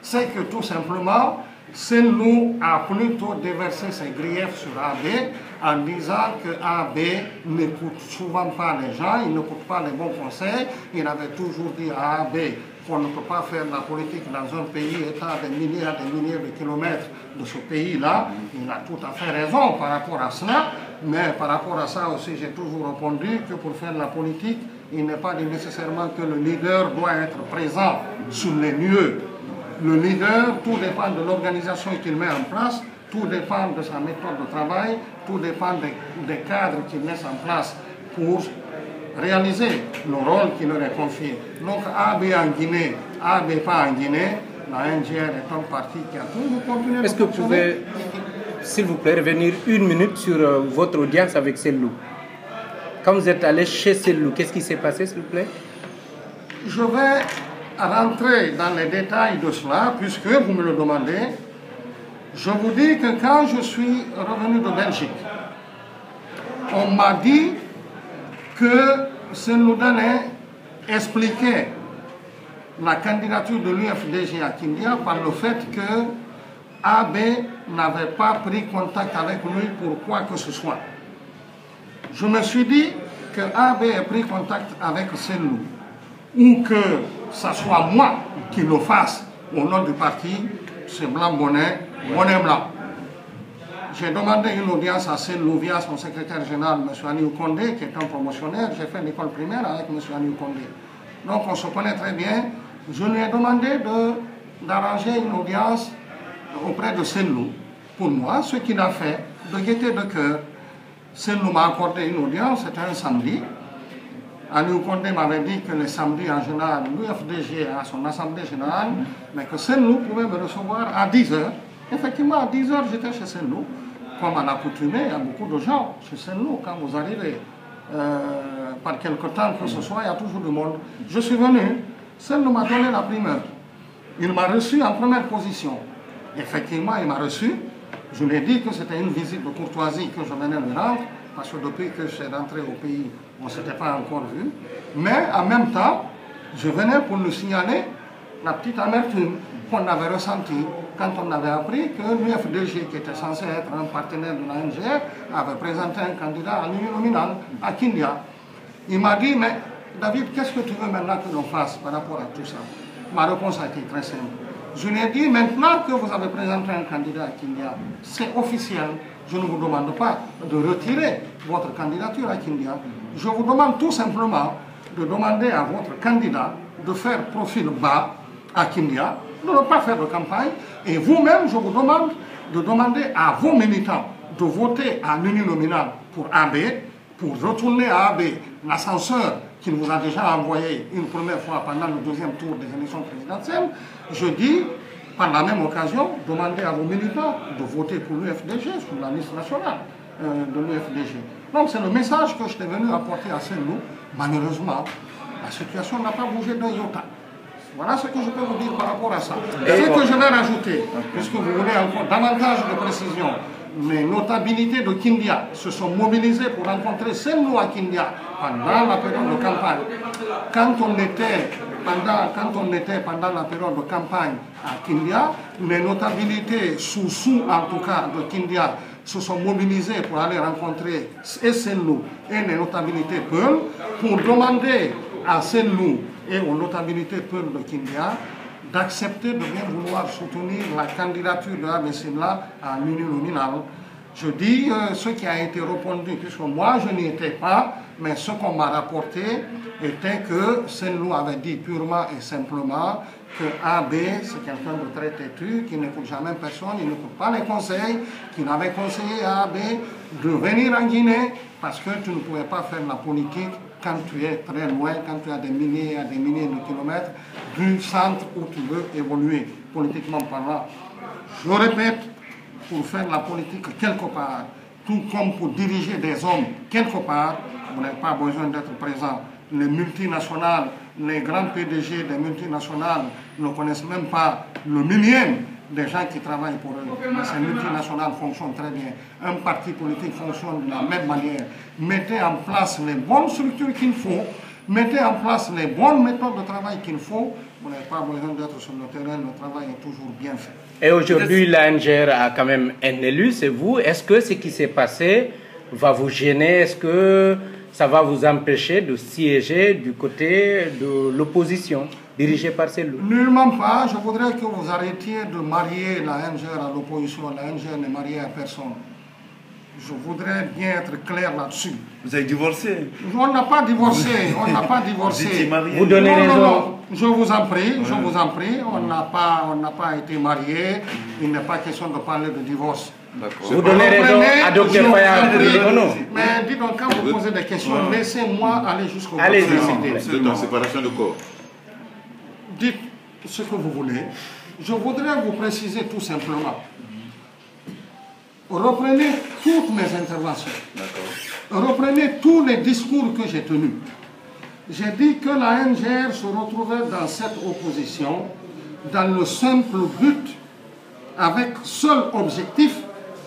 c'est que tout simplement, Senelou a plutôt déversé ses griefs sur AB en disant que AB n'écoute souvent pas les gens, il n'écoute pas les bons conseils. Il avait toujours dit à AB qu'on ne peut pas faire la politique dans un pays étant à des milliers de kilomètres de ce pays-là. Il a tout à fait raison par rapport à cela, mais par rapport à ça aussi, j'ai toujours répondu que pour faire la politique, il n'est pas dit nécessairement que le leader doit être présent sur les lieux. Le leader, tout dépend de l'organisation qu'il met en place, tout dépend de sa méthode de travail, tout dépend des cadres qu'il met en place pour réaliser le rôle qui leur est confié. Donc AB en Guinée, AB pas en Guinée, la NGR est un parti qui a toujours continué. Est-ce que vous pouvez, s'il vous plaît, revenir une minute sur votre audience avec Senelou? Quand vous êtes allé chez Senelou, qu'est-ce qui s'est passé, s'il vous plaît? Je vais rentrer dans les détails de cela, puisque vous me le demandez. Je vous dis que quand je suis revenu de Belgique, on m'a dit que Senelou Dane expliquait la candidature de l'UFDG à Kindia par le fait que AB n'avait pas pris contact avec lui pour quoi que ce soit. Je me suis dit que AB ait pris contact avec Senelou, ou que ce soit moi qui le fasse au nom du parti, c'est blanc bonnet, bonnet blanc. J'ai demandé une audience à Senelou via son secrétaire général, M. Aliou Condé, qui est un promotionnaire. J'ai fait l'école primaire avec M. Aliou Condé. Donc on se connaît très bien. Je lui ai demandé d'arranger une audience auprès de Senelou pour moi, ce qu'il a fait de gaieté de cœur. Senelou m'a accordé une audience, c'était un samedi. Aliou Condé m'avait dit que les samedis en général, l'UFDG a son assemblée générale, mais que Senelou pouvait me recevoir à 10h. Effectivement, à 10h, j'étais chez Senelou. Comme à l'accoutumée, il y a beaucoup de gens chez Senelou. Quand vous arrivez, par quelque temps que ce soit, il y a toujours du monde. Je suis venu, Senelou m'a donné la primeur. Il m'a reçu en première position. Effectivement, il m'a reçu. Je lui ai dit que c'était une visite de courtoisie que je venais lui rendre, parce que depuis que je suis rentré au pays, on ne s'était pas encore vu. Mais en même temps, je venais pour lui signaler la petite amertume qu'on avait ressentie quand on avait appris que l'UFDG, qui était censé être un partenaire de la NGR, avait présenté un candidat à l'uninominal à Kindia. Il m'a dit, mais David, qu'est-ce que tu veux maintenant que l'on fasse par rapport à tout ça? Ma réponse a été très simple. Je lui ai dit, maintenant que vous avez présenté un candidat à Kindia, c'est officiel. Je ne vous demande pas de retirer votre candidature à Kindia. Je vous demande tout simplement de demander à votre candidat de faire profil bas à Kindia, de ne pas faire de campagne. Et vous-même, je vous demande de demander à vos militants de voter à l'uninominal pour AB, pour retourner à AB l'ascenseur qu'il vous a déjà envoyé une première fois pendant le deuxième tour des élections présidentielles. Je dis, par la même occasion, demandez à vos militants de voter pour l'UFDG sur la liste nationale de l'UFDG. Donc c'est le message que je suis venu apporter à Senelou. Malheureusement, la situation n'a pas bougé d'un iota. Voilà ce que je peux vous dire par rapport à ça. Ce que je vais rajouter, puisque vous voulez encore davantage de précision, les notabilités de Kindia se sont mobilisées pour rencontrer Senelou à Kindia pendant la période de campagne. Quand on était pendant la période de campagne à Kindia, les notabilités sous en tout cas de Kindia se sont mobilisées pour aller rencontrer et Senelou et les notabilités Peul pour demander à Senelou et aux notabilités Peul de Kindia d'accepter de bien vouloir soutenir la candidature de Abessinla à l'uninominal. Je dis ce qui a été répondu, puisque moi je n'y étais pas, mais ce qu'on m'a rapporté était que Senelou avait dit purement et simplement que AB, c'est quelqu'un de très têtu, qui n'écoute jamais personne, il n'écoute pas les conseils, qu'il avait conseillé à AB de venir en Guinée, parce que tu ne pouvais pas faire la politique quand tu es très loin, quand tu as des milliers et des milliers de kilomètres du centre où tu veux évoluer, politiquement parlant. Je le répète, pour faire la politique quelque part, tout comme pour diriger des hommes quelque part, vous n'avez pas besoin d'être présent. Les multinationales, les grands PDG des multinationales ne connaissent même pas le millième des gens qui travaillent pour eux. Mais ces multinationales fonctionnent très bien. Un parti politique fonctionne de la même manière. Mettez en place les bonnes structures qu'il faut, Mettez en place les bonnes méthodes de travail qu'il faut. Vous n'avez pas besoin d'être sur le terrain, le travail est toujours bien fait. Et aujourd'hui, l'ANGR a quand même un élu, c'est vous. Est-ce que ce qui s'est passé va vous gêner? Est-ce que ça va vous empêcher de siéger du côté de l'opposition, dirigée par Cellou? Nullement pas. Je voudrais que vous arrêtiez de marier la NGR à l'opposition. La NGR n'est mariée à personne. Je voudrais bien être clair là-dessus. Vous avez divorcé? On n'a pas divorcé. On n'a pas divorcé. Vous étiez marié? Vous donnez raison. Non. Je vous en prie, je vous en prie. On n'a pas été mariés. Il n'est pas question de parler de divorce. Vous donnez raison à Dr Faya. Mais dis donc, quand vous posez des questions, laissez-moi aller jusqu'au bout. Allez-y, C'est une séparation de corps. Dites ce que vous voulez. Je voudrais vous préciser tout simplement. Reprenez toutes mes interventions. Reprenez tous les discours que j'ai tenus. J'ai dit que la NGR se retrouvait dans cette opposition dans le simple but, avec seul objectif,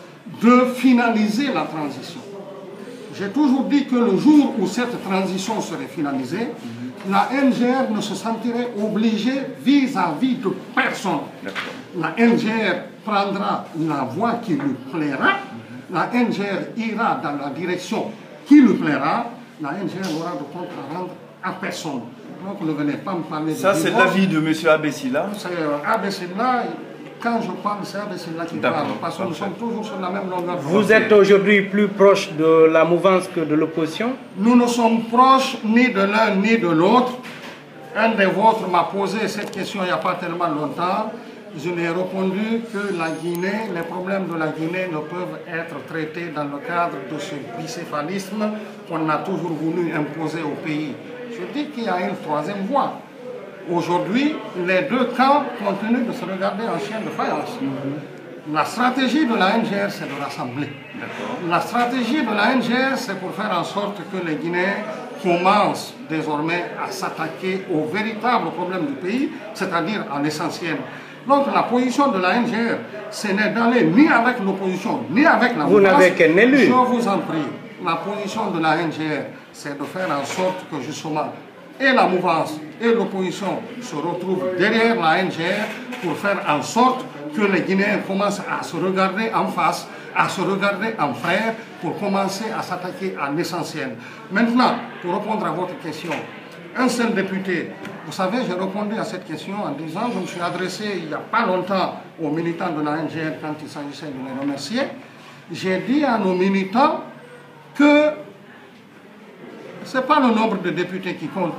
de finaliser la transition. J'ai toujours dit que le jour où cette transition serait finalisée, la NGR ne se sentirait obligée vis-à-vis de personne. La NGR prendra la voie qui lui plaira, la NGR ira dans la direction qui lui plaira, la NGR n'aura de compte à rendre à personne. Donc ne venez pas me parler de ça, c'est divorce. l'avis de M. Abessila. C'est Abessila. Quand je parle, c'est Abessila qui parle, parce que nous sommes toujours sur la même longueur. Vous êtes aujourd'hui plus proche de la mouvance que de l'opposition? Nous ne sommes proches ni de l'un ni de l'autre. Un des vôtres m'a posé cette question il n'y a pas tellement longtemps. Je lui ai répondu que la Guinée, les problèmes de la Guinée ne peuvent être traités dans le cadre de ce bicéphalisme qu'on a toujours voulu imposer au pays. Je dis qu'il y a une troisième voie. Aujourd'hui, les deux camps continuent de se regarder en chien de faïence. La stratégie de la NGR, c'est de rassembler. La stratégie de la NGR, c'est pour faire en sorte que les Guinéens commencent désormais à s'attaquer aux véritables problèmes du pays, c'est-à-dire à l'essentiel. Donc la position de la NGR, ce n'est d'aller ni avec l'opposition, ni avec la mouvance. Vous n'avez qu'un élu. Je vous en prie. La position de la NGR, c'est de faire en sorte que justement et la mouvance et l'opposition se retrouvent derrière la NGR pour faire en sorte que les Guinéens commencent à se regarder en face, à se regarder en frères, pour commencer à s'attaquer à l'essentiel. Maintenant, pour répondre à votre question, un seul député, vous savez, j'ai répondu à cette question en disant, je me suis adressé il n'y a pas longtemps aux militants de la NGR quand il s'agissait de les remercier. J'ai dit à nos militants que ce n'est pas le nombre de députés qui compte,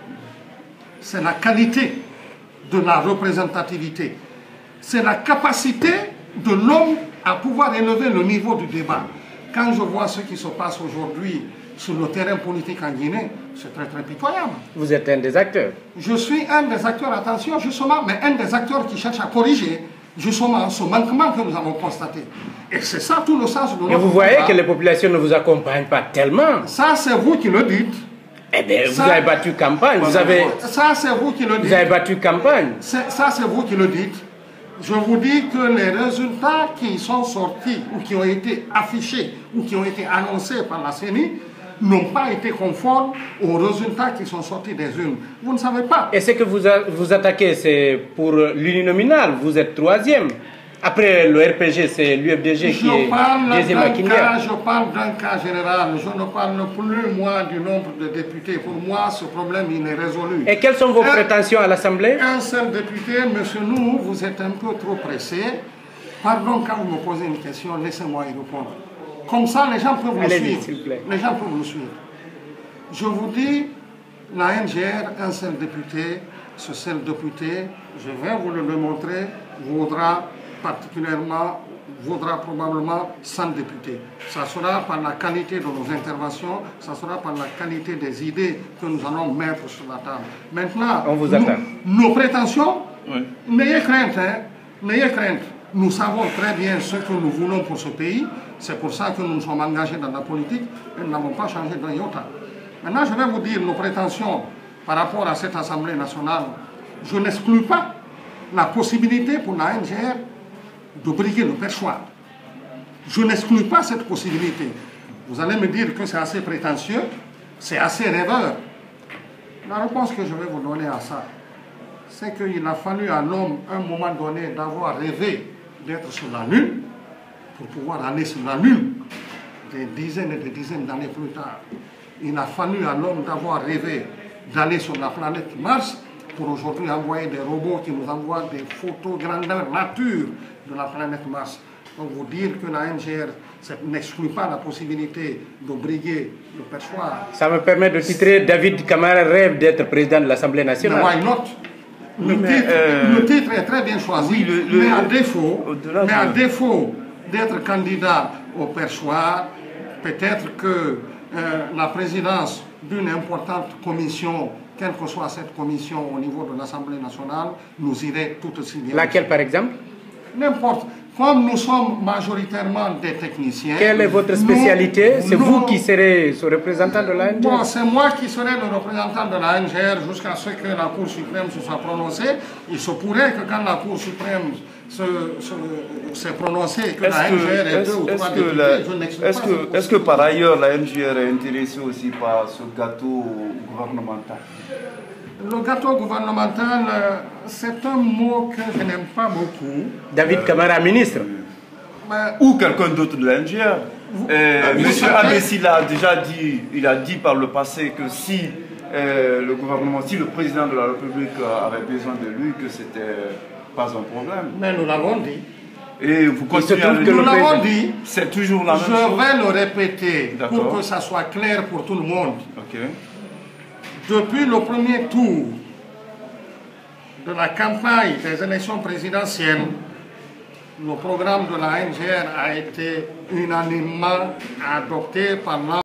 c'est la qualité de la représentativité. C'est la capacité de l'homme à pouvoir élever le niveau du débat. Quand je vois ce qui se passe aujourd'hui sur le terrain politique en Guinée, c'est très très pitoyable. Vous êtes un des acteurs. Je suis un des acteurs, attention justement, mais un des acteurs qui cherche à corriger justement ce manquement que nous avons constaté. Et c'est ça tout le sens de notre Et vous voyez combat. que les populations ne vous accompagnent pas tellement. Ça, c'est vous qui le dites. Eh bien, vous Ça- avez battu campagne. Ça, c'est vous qui le dites. Vous avez battu campagne. Ça, c'est vous qui le dites. Je vous dis que les résultats qui sont sortis ou qui ont été affichés ou qui ont été annoncés par la CENI n'ont pas été conformes aux résultats qui sont sortis des urnes. Vous ne savez pas. Et ce que vous attaquez, c'est pour l'uninominal. Vous êtes troisième. Après le RPG, c'est l'UFDG qui est deuxième à Kindia. Je parle d'un cas général. Je ne parle plus, moi, du nombre de députés. Pour moi, ce problème, il est résolu. Et quelles sont vos prétentions à l'Assemblée? Un seul député, monsieur nous, vous êtes un peu trop pressé. Pardon, quand vous me posez une question, laissez-moi y répondre. Comme ça, les gens peuvent me Allez-y, suivre. s'il vous plaît. Les gens peuvent me suivre. Je vous dis, la NGR, un seul député, ce seul député, je vais vous le démontrer, vaudra probablement 100 députés. Ça sera par la qualité de nos interventions, ça sera par la qualité des idées que nous allons mettre sur la table. Maintenant, On vous attend. nos prétentions, n'ayez crainte, hein, n'ayez crainte. Nous savons très bien ce que nous voulons pour ce pays. C'est pour ça que nous nous sommes engagés dans la politique et nous n'avons pas changé d'un iota. Maintenant, je vais vous dire nos prétentions par rapport à cette Assemblée nationale. Je n'exclus pas la possibilité pour la NGR de briguer le perchoir. Je n'exclus pas cette possibilité. Vous allez me dire que c'est assez prétentieux, c'est assez rêveur. La réponse que je vais vous donner à ça, c'est qu'il a fallu à l'homme, à un moment donné, d'avoir rêvé d'être sur la Lune pour pouvoir aller sur la Lune des dizaines et des dizaines d'années plus tard. Il a fallu à l'homme d'avoir rêvé d'aller sur la planète Mars pour aujourd'hui envoyer des robots qui nous envoient des photos grandeur nature de la planète Mars. Donc vous dire que la NGR n'exclut pas la possibilité de briguer le perchoir. Ça me permet de titrer David Camara rêve d'être président de l'Assemblée nationale. Mais why not? Le titre est très bien choisi, oui, mais à au-delà défaut d'être candidat au perchoir, peut-être que la présidence d'une importante commission, quelle que soit cette commission au niveau de l'Assemblée nationale, nous irait tout aussi bien. Laquelle par exemple? N'importe. Comme nous sommes majoritairement des techniciens... Quelle est votre spécialité? C'est vous qui serez ce représentant de la NGR? Bon, c'est moi qui serai le représentant de la NGR jusqu'à ce que la Cour suprême se soit prononcée. Il se pourrait que quand la Cour suprême s'est prononcée, que la NGR ait 2 ou 3 députés, je n'exclus pas cette possibilité. Est-ce que par ailleurs la NGR est intéressée aussi par ce gâteau gouvernemental? Le gâteau gouvernemental, c'est un mot que je n'aime pas beaucoup. David Camara, ministre. Ou quelqu'un d'autre de la NGR. Monsieur Abessila a déjà dit, il a dit par le passé que si le gouvernement, si le président de la République avait besoin de lui, que c'était pas un problème. Mais nous l'avons dit. Et vous continuez à le dire. Nous l'avons dit. C'est toujours la même chose. Je vais le répéter pour que ça soit clair pour tout le monde. Ok. Depuis le premier tour de la campagne des élections présidentielles, le programme de la NGR a été unanimement adopté par l'ensemble